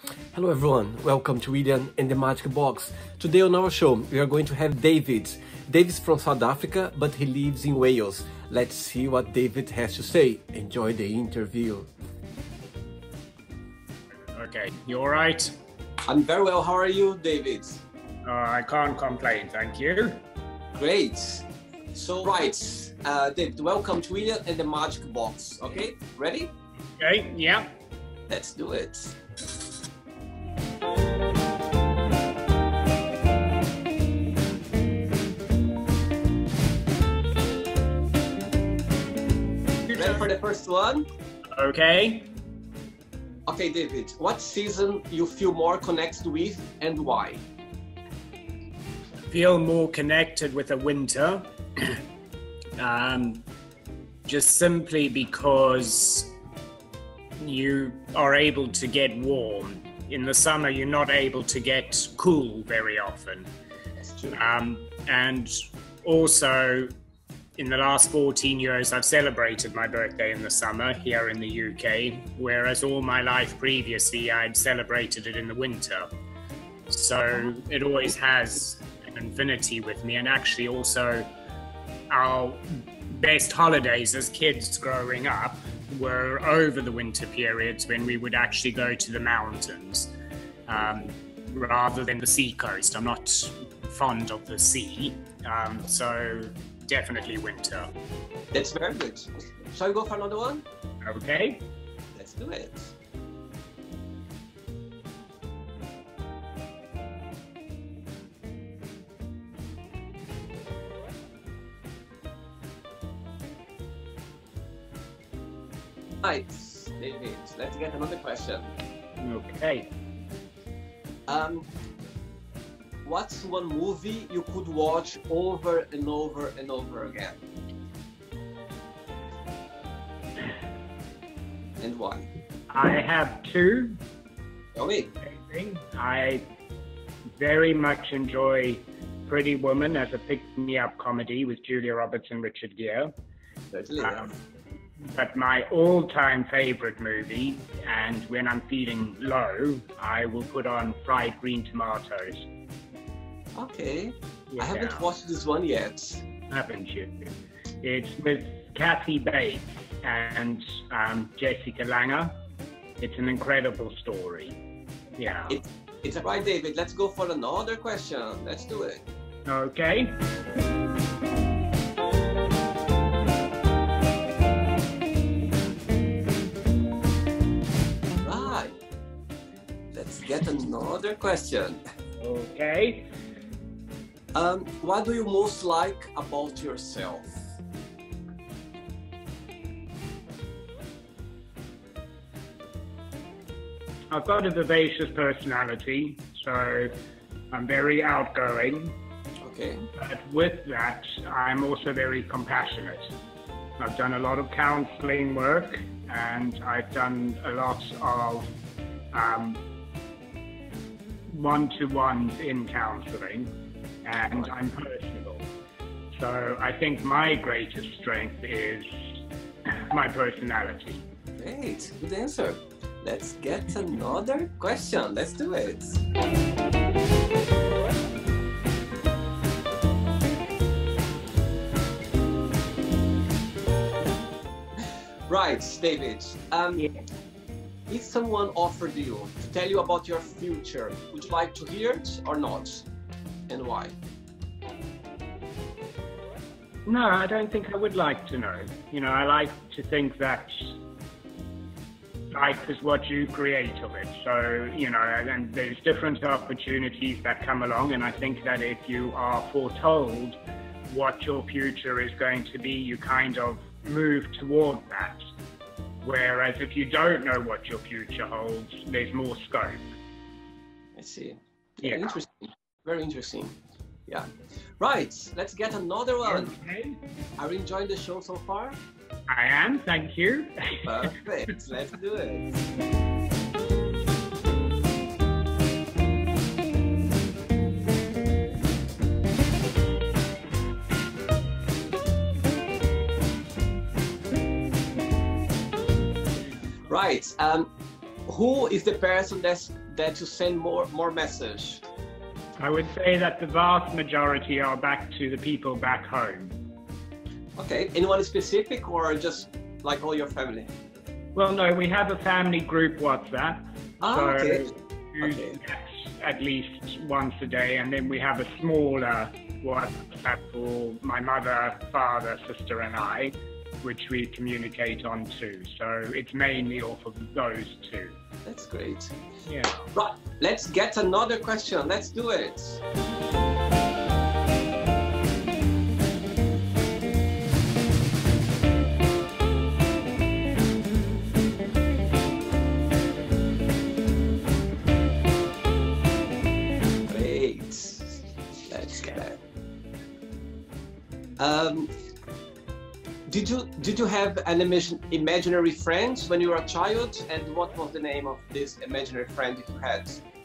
Hello everyone, welcome to William and the Magic Box. Today on our show we are going to have David. David's from South Africa, but he lives in Wales. Let's see what David has to say. Enjoy the interview. Okay, you all right? I'm very well. How are you, David? I can't complain, thank you. Great. So, David, welcome to William and the Magic Box. Okay, ready? Okay, yeah. Let's do it. Ready for the first one? Okay. Okay, David, what season you feel more connected with and why? Feel more connected with the winter. Just simply because you are able to get warm. In the summer, you're not able to get cool very often. That's true. And also, in the last 14 years, I've celebrated my birthday in the summer here in the UK, whereas all my life previously, I'd celebrated it in the winter. So it always has an infinity with me, and actually also our best holidays as kids growing up were over the winter periods when we would actually go to the mountains rather than the sea coast. I'm not fond of the sea, so definitely winter. That's very good. Shall we go for another one? Okay. Let's do it. Right, David, let's get another question. Okay. What's one movie you could watch over and over and over again? And why? I have two. Okay. I very much enjoy Pretty Woman as a pick-me-up comedy with Julia Roberts and Richard Gere. Certainly. But my all-time favorite movie, and when I'm feeling low, I will put on Fried Green Tomatoes. Okay. Yeah. I haven't watched this one yet. Haven't you? It's with Kathy Bates and Jessica Lange. It's an incredible story. Yeah. It's right, David. Let's go for another question. Let's do it. Okay. Right. Let's get another question. Okay. What do you most like about yourself? I've got a vivacious personality, so I'm very outgoing. Okay. But with that, I'm also very compassionate. I've done a lot of counseling work, and I've done a lot of one-to-ones in counseling, and I'm personable. So I think my greatest strength is my personality. Great, good answer. Let's get another question. Let's do it. Right, David. If someone offered you to tell you about your future, would you like to hear it or not? And why? No, I don't think I would like to know. You know, I like to think that life is what you create of it. So, you know, and there's different opportunities that come along, and I think that if you are foretold what your future is going to be, you kind of move toward that. Whereas if you don't know what your future holds, there's more scope. I see. Yeah. Interesting. Very interesting. Yeah. Right, let's get another one. Okay. Are you enjoying the show so far? I am, thank you. Perfect. Let's do it. Right. who is the person that you send more message? I would say that the vast majority are back to the people back home. Okay, anyone specific or just like all your family? Well, no, we have a family group WhatsApp. Okay. So at least once a day, and then we have a smaller WhatsApp for my mother, father, sister, and I, which we communicate on too. So it's mainly off of those two. That's great. Yeah. Right, let's get another question. Let's do it. Did you have an imaginary friend when you were a child, and what was the name of this imaginary friend that you had?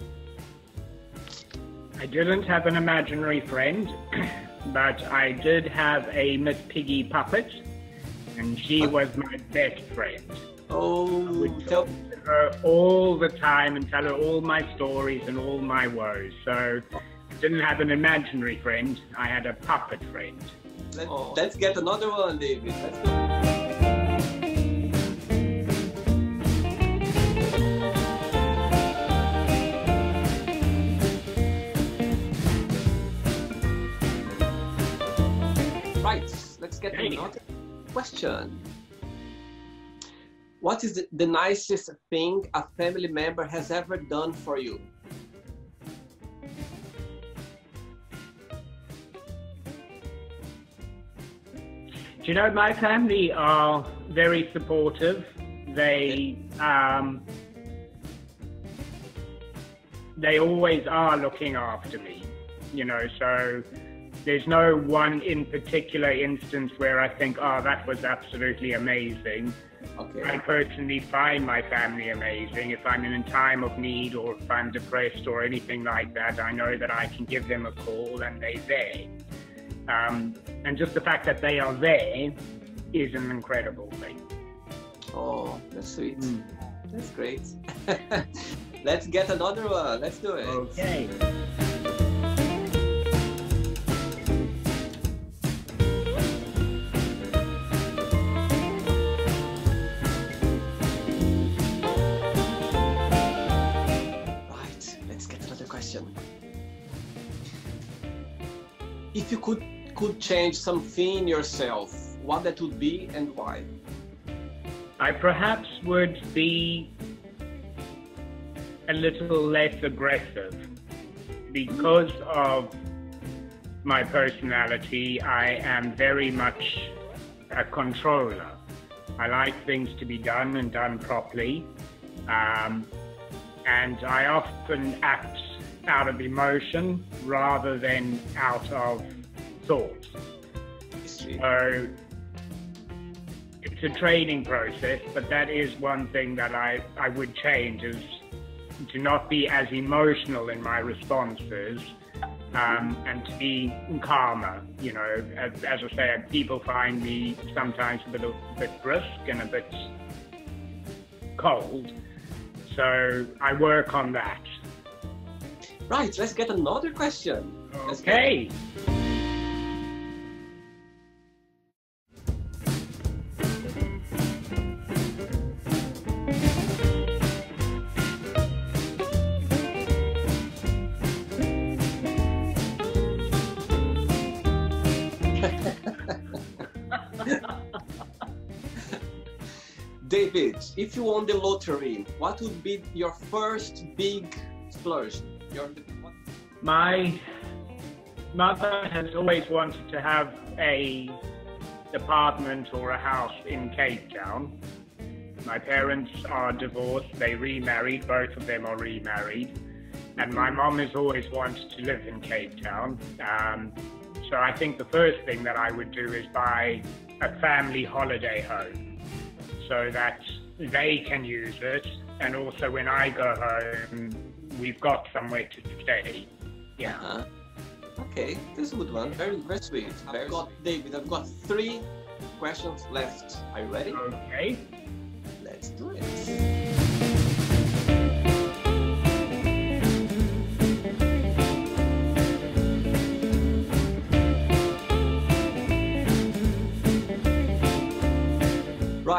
I didn't have an imaginary friend, but I did have a Miss Piggy puppet, and she was my best friend. Oh, I would talk to her all the time and tell her all my stories and all my woes. So I didn't have an imaginary friend, I had a puppet friend. Let's get another one, David. Let's go. Right, let's get another question. What is the nicest thing a family member has ever done for you? You know, my family are very supportive. They always are looking after me, you know, so there's no one in particular instance where I think, oh, that was absolutely amazing. Okay. I personally find my family amazing. If I'm in a time of need or if I'm depressed or anything like that, I know that I can give them a call and they're there. And just the fact that they are there is an incredible thing. Oh, that's sweet. That's great. Let's get another one. Let's do it. Okay. Right, let's get another question. If you could change something in yourself, what that would be and why? I perhaps would be a little less aggressive. Because of my personality, I am very much a controller. I like things to be done and done properly. And I often act out of emotion rather than out of thought. So it's a training process, but that is one thing that I would change, is to not be as emotional in my responses, and to be calmer. You know, as I say, people find me sometimes a bit brisk and a bit cold. So I work on that. Right, let's get another question. Okay. David, if you won the lottery, what would be your first big splurge? My mother has always wanted to have a apartment or a house in Cape Town. My parents are divorced, they remarried, both of them are remarried. And my mom has always wanted to live in Cape Town. So I think the first thing that I would do is buy a family holiday home so that they can use it. And also when I go home, we've got somewhere to stay. Yeah. Okay, this is a good one. Very, very sweet. David, I've got 3 questions left. Are you ready? Okay. Let's do it.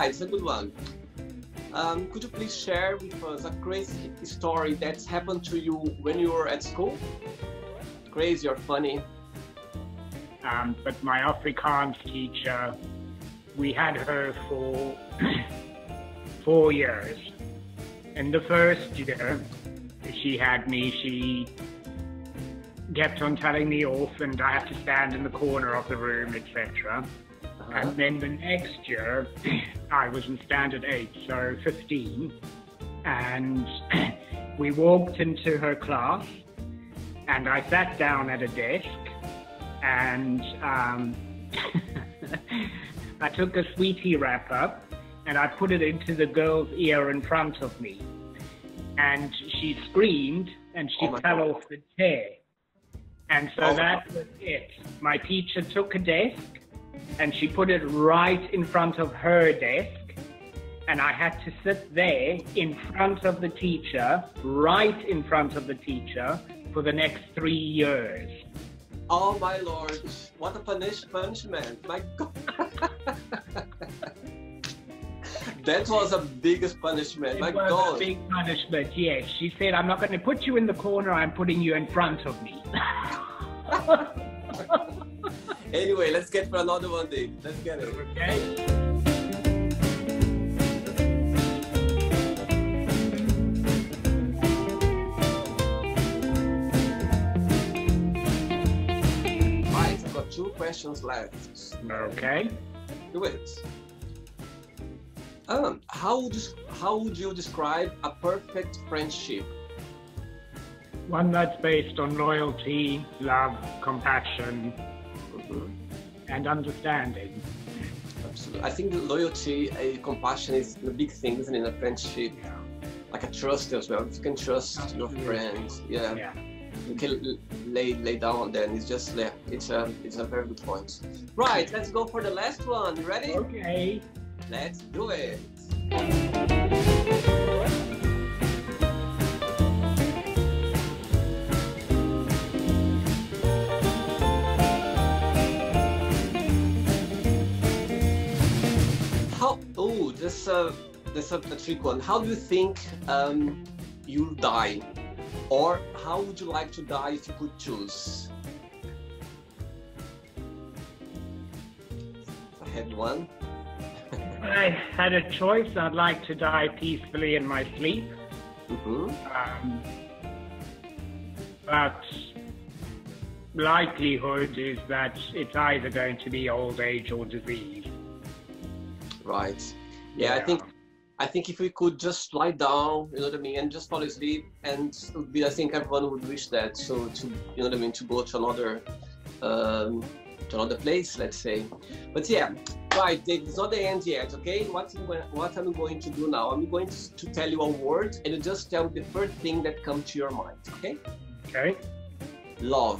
Right, it's a good one. Could you please share with us a crazy story that's happened to you when you were at school? Crazy or funny? But my Afrikaans teacher, we had her for 4 years. In the first year she had me, she kept on telling me off and I had to stand in the corner of the room, etc. And then the next year, I was in standard 8, so 15, and we walked into her class and I sat down at a desk and I took a sweetie wrapper and I put it into the girl's ear in front of me. And she screamed and she fell off the chair. And so that was it. My teacher took a desk and she put it right in front of her desk. And I had to sit there in front of the teacher, right in front of the teacher, for the next 3 years. Oh my Lord, what a punishment, my God. That was the biggest punishment, my God. It was a big punishment, yes. She said, I'm not going to put you in the corner, I'm putting you in front of me. Anyway, let's get for another one, Dave. Let's get it. Okay. Right, I've got 2 questions left. Okay. Do it. How would you describe a perfect friendship? One that's based on loyalty, love, compassion, and understanding. Absolutely. I think loyalty and compassion is the big thing, isn't it, in a friendship? Yeah. Like a trust as well. If you can trust your friends, yeah. You can lay down on them. It's just it's a very good point. Right, let's go for the last one. You ready? Okay. Let's do it. That's a trick one. How do you think you'll die? Or how would you like to die if you could choose? I had one. If I had a choice, I'd like to die peacefully in my sleep. But likelihood is that it's either going to be old age or disease. Right. Yeah, I think if we could just lie down, you know what I mean, and just fall asleep, and I think everyone would wish that. So to, you know what I mean, to go to another place, let's say. But yeah, right, Dave, it's not the end yet, okay? What I'm going to do now, I'm going to tell you a word, and you just tell me the first thing that comes to your mind, okay? Okay. Love.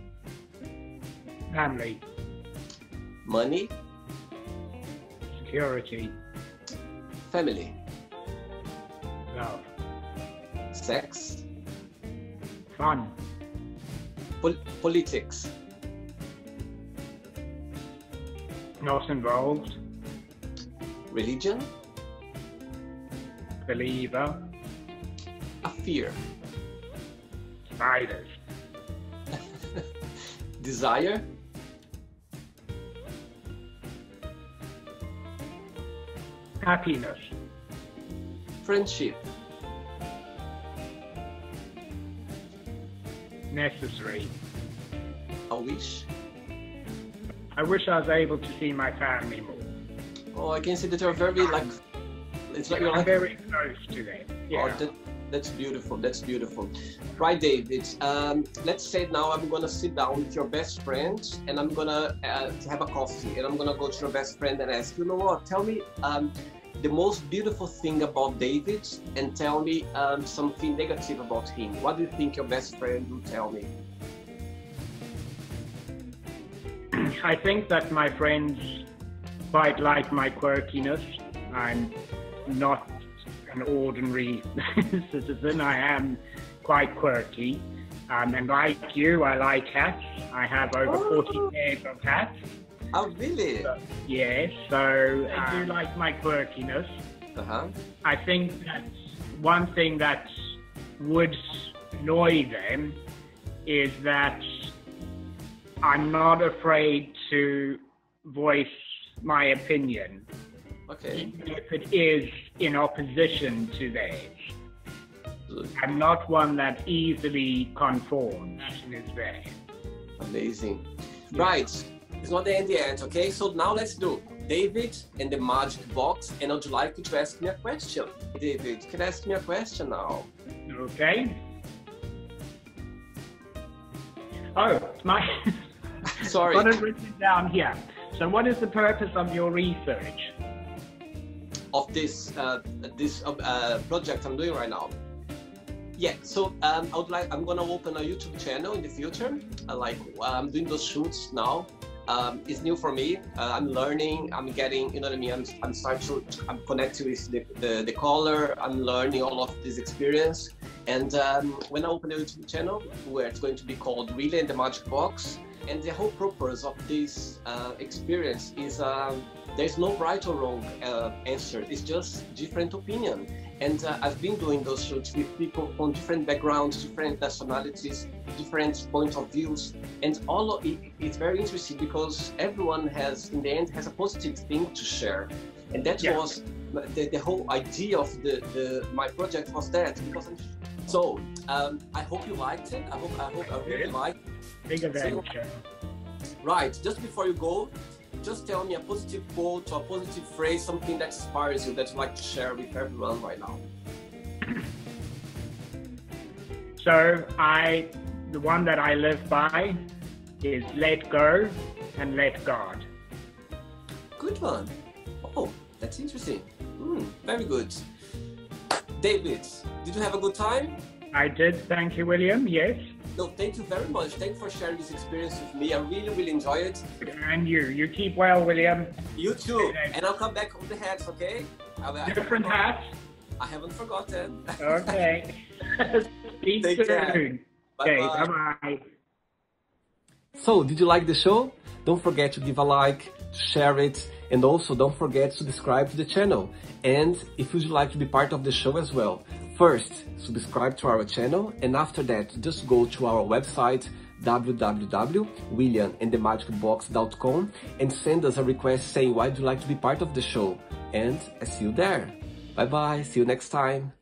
Family. Money. Security. Family. Love. Sex. Fun. Politics. Not involved. Religion. Believer. A fear. Spiders. Desire. Happiness. Friendship. Necessary. A wish. I wish I was able to see my family more. Oh, I can see that you're very it's like you're I'm very close to them. Yeah. Oh, that's beautiful. That's beautiful. Right, David. Let's say now I'm gonna sit down with your best friend, and I'm gonna have a coffee, and I'm gonna go to your best friend and ask, you know what? Tell me the most beautiful thing about David, and tell me something negative about him. What do you think your best friend will tell me? I think that my friends quite like my quirkiness. I'm not an ordinary citizen. I am quite quirky. And like you, I like hats. I have over 40 pairs of hats. Oh, really? Yes, so I do like my quirkiness. I think that's one thing that would annoy them is that I'm not afraid to voice my opinion, even if it is in opposition to theirs. I'm not one that easily conforms. Passion is there. Amazing. Right. It's not the end yet, okay? So now let's do David and the magic box, and I'd like you to ask me a question. David, can you ask me a question now? Okay. Oh, my... Sorry. I've got it written down here. So what is the purpose of your research? Of this project I'm doing right now? Yeah, so I'm gonna open a YouTube channel in the future. I'm doing those shoots now. It's new for me. I'm learning. I'm getting, you know what I mean. I'm connecting with the caller. I'm learning all of this experience. And when I open the YouTube channel, where it's going to be called William and the Magic Box, and the whole purpose of this experience is there's no right or wrong answer. It's just different opinion. And I've been doing those shoots with people from different backgrounds, different nationalities, different points of views, and all of it is very interesting because everyone has, in the end, has a positive thing to share, and that was the whole idea of my project was that. So I hope you liked it. I really liked it. Big adventure. Right. Just before you go, just tell me a positive quote or a positive phrase, something that inspires you, that you'd like to share with everyone right now. So the one that I live by is let go and let God. Good one. Oh, that's interesting. Very good. David, did you have a good time? I did. Thank you, William. Yes. No, thank you very much. Thank you for sharing this experience with me. I really enjoy it. And you keep well, William. You too. And I'll come back with the hats, okay? Different hats? I haven't forgotten. Okay. Speak Take soon. care. Okay, Bye-bye. bye-bye. So, did you like the show? Don't forget to give a like, share it, and also don't forget to subscribe to the channel. And if you'd like to be part of the show as well, first, subscribe to our channel, and after that, just go to our website, www.williamandthemagicbox.com, and send us a request saying why would you like to be part of the show. And I see you there. Bye bye, see you next time.